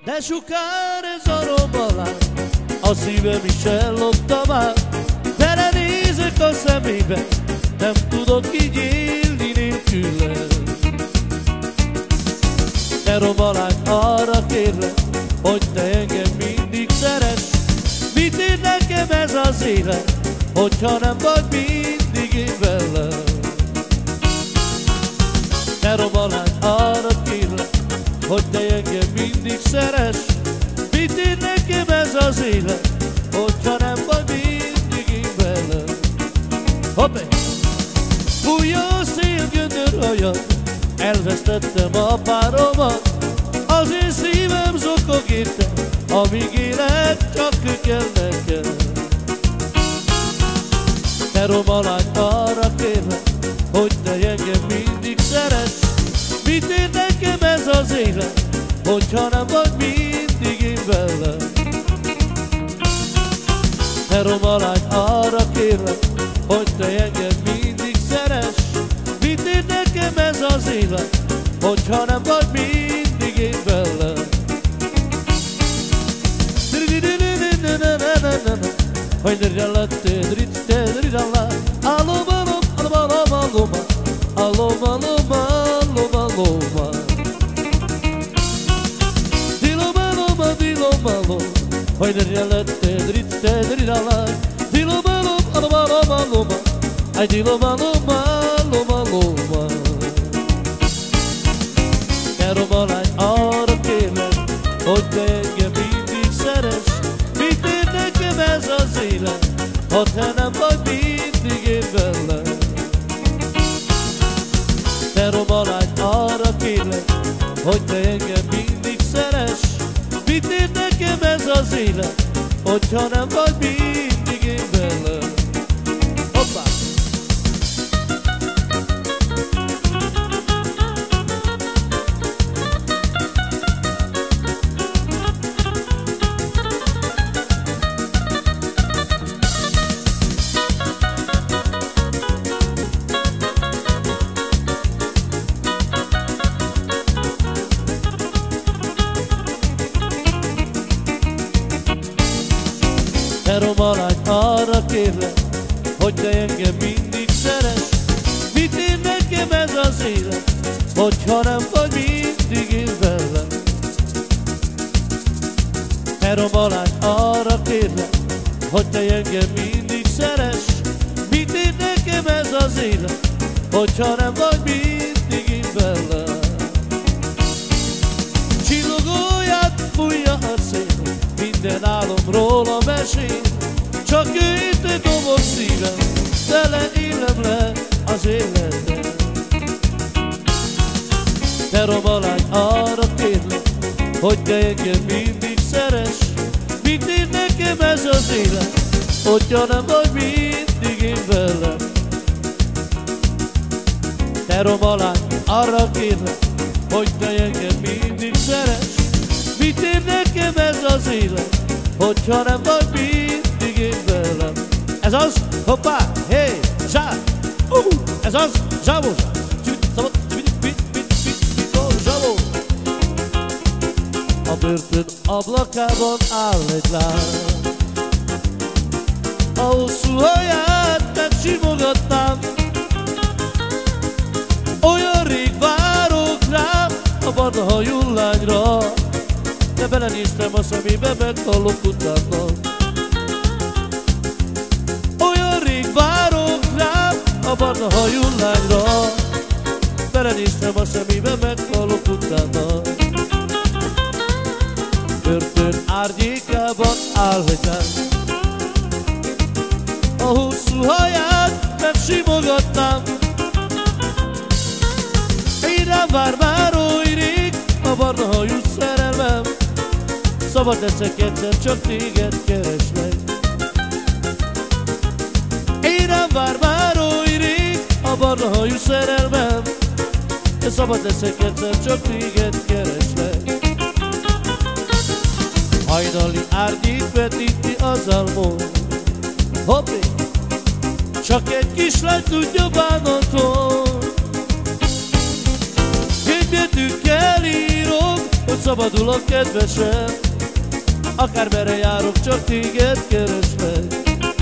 De sukár ez a rombolás, a szívem is ellopta már. Belenézek a szemébe, nem tudok így élni nélküled. Ne rombolás, arra kérlek, hogy te engem mindig szeress. Mit ér nekem ez az élet, hogyha nem vagy mindig én velem? Ne rombolás, arra kérlek, hogy te engem mindig szeress. Mit ér nekem ez az élet, hogyha nem vagy mindig én velem? Hoppé! Fújja a szél göndör hajat, elvesztettem a páromat. Az én szívem zokog érte, amíg élet, csak ő kell nekem. Ne rombolás, arra kérlek, hogy te engem mindig szeress. Mit ér nekem ez az élet, hogyha nem vagy mindig én velem? Ne rombolás, arra kérlek, hogy te engem mindig szeress. Mit ér nekem ez az élet, hogyha nem vagy mindig én velem? Hogy ne rombolás, arra kérlek, hogy te engem mindig szeress. Mit ér nekem ez az élet, ha te nem vagy mindig én velem? Ne rombolás, arra kérlek, hogy te engem mindig szeress. Mit ér nekem ez az élet, hogyha nem vagy mindig én velem? Hoppá! Ne rombolás, arra kérlek, hogy te engem mindig szeress. Mit ér nekem ez az élet, hogyha nem vagy mindig én velem? Ne rombolás, arra kérlek, hogy te engem mindig szeress. Mit ér nekem ez az élet, hogyha nem vagy mindig én velem? Csillogóját fújja a szél, minden álomról a mesél. Csak ő itt dobog szívem, tele élem le az életem. Ne rombolás, arra kérlek, hogy te engem mindig szeress. Mit ér nekem ez az élet, hogyha nem vagy mindig én velem? Ne rombolás, arra kérlek, hogy te engem mindig szeress. Mit ér nekem ez az élet, hogyha nem vagy mindig én velem? Ez az, hoppá, hé, zsá, ez az, zsávó, zsávó. A börtön ablakában áll egy lány, a hosszú haját megsimogatnám. Olyan rég várok rám a barna hajú lányra, de belenéztem a szemébe, meghallok utána. Olyan rég várok rám a barna hajú lányra, belenéztem a szemébe, meghallok utána. Börtön árnyékában áll egy lány, a hosszú haját megsimogatnám. Én rám vár már oly rég a barna hajú szerelmem, szabad leszek egyszer, csak téged kereslek. Én rám vár már oly rég a barna hajú szerelmem, de szabad leszek egyszer, csak téged kereslek. Hajnali árnyék vetíti az álmom, hoppé, csak egy kislány tudja bánatom. Két Gyöngybetűkkel írom, hogy szabadulok kedvesem, akármerre járok, csak téged kereslek.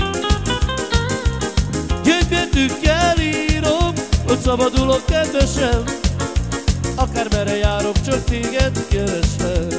Gyöngybetűkkel írom, hogy szabadulok kedvesem, akármerre járok, csak téged kereslek.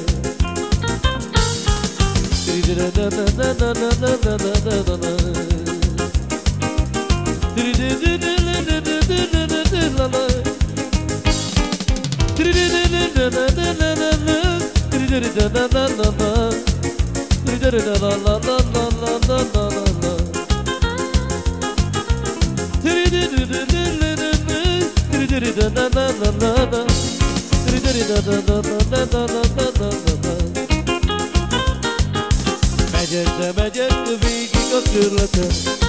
Megyek végig a körleten,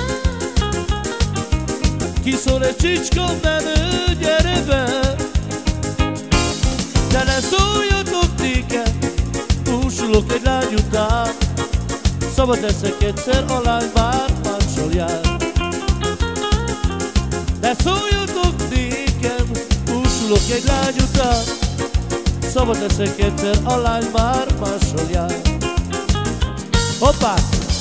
kiszól egy csicska menő, gyere be! De ne szóljatok nékem, búsulok egy lány után, szabad leszek egyszer, a lány már mással jár. Ne szóljatok nékem, búsulok egy lány után, szabad leszek egyszer, a lány már mással jár. Hoppá!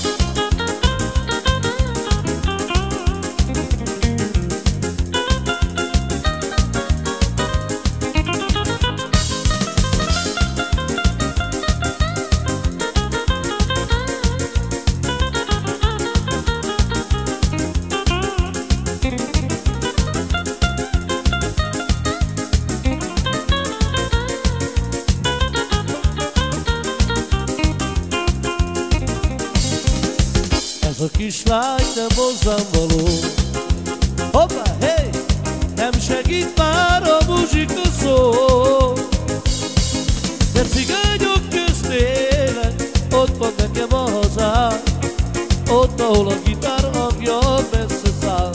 A kislány nem hozzám való. Hoppá, hey! Nem segít már a muzsika szó. De cigányok közt élek, ott van nekem a hazám, ott, ahol a gitár hangja messze száll.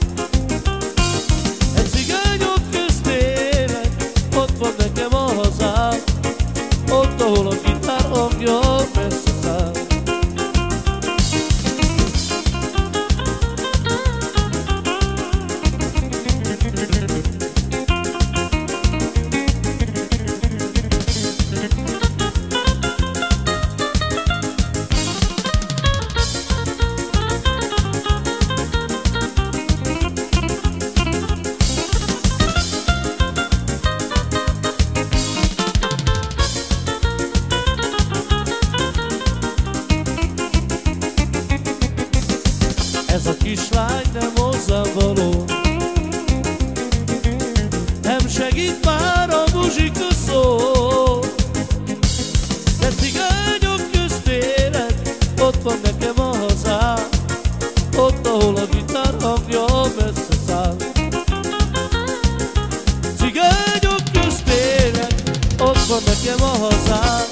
De cigányok közt élek, ott van nekem a hazám, ott, ahol a gitár hangja messze száll. Ez a kislány nem hozzám való. Nem segít már a muzsika szó. De cigányok közt élek, ott van nekem a hazám, ott, ahol a gitár hangja messze száll. Cigányok közt élek, ott van nekem a hazám,